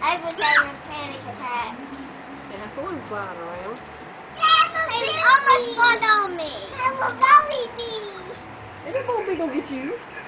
I was having a panic attack. It has thorns flying around. It almost got on me. Have a belly bee. And it won't be gonna get you.